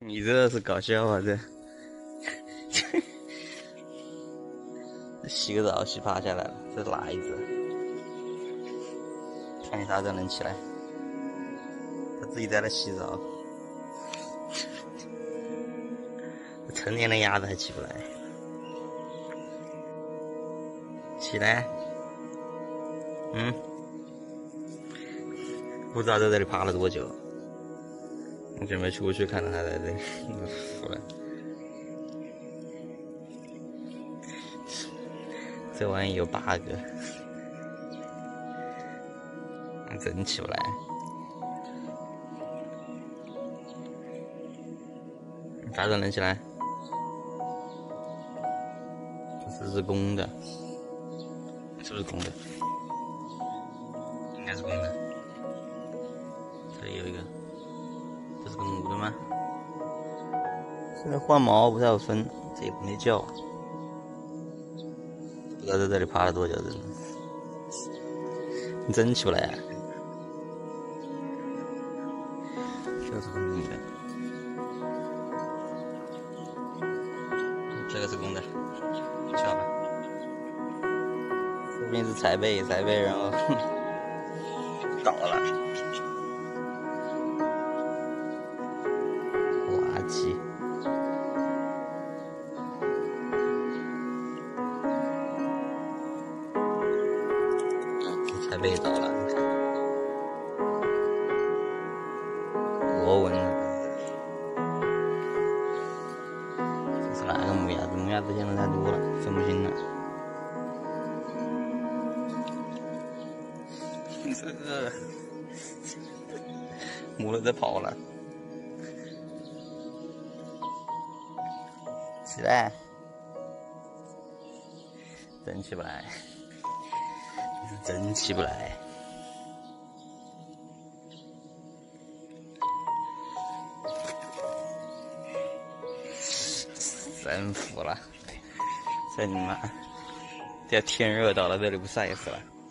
你这是搞笑啊！这洗个澡洗趴下来了，这是哪一只？看你啥时候能起来？他自己在那洗澡，成年的鸭子还起不来，起来！不知道在这里趴了多久。我准备出去看到他在这里，服了。这玩意有 bug， 真起不来。啥时候能起来？这是公的，是不是公的？应该是公的。这里有一个。这是个母的吗？现在换毛不太好分，这也没叫，不知道在这里趴了多久，真的。你真起不来啊！这是个母的，这个是公的，叫了。说不定是踩背，然后倒了。垃圾！才被倒了，你看，多稳啊！这是哪个母鸭子？母鸭子现在太多了，分不清了。这个母的在跑了。起来，真起不来，真起不来。真服了，这你妈，这天热到了这里不晒死了。